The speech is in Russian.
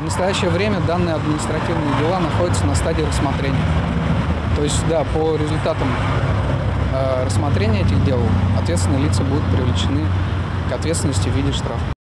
В настоящее время данные административные дела находятся на стадии рассмотрения. То есть, да, по результатам рассмотрения этих дел ответственные лица будут привлечены к ответственности в виде штрафа.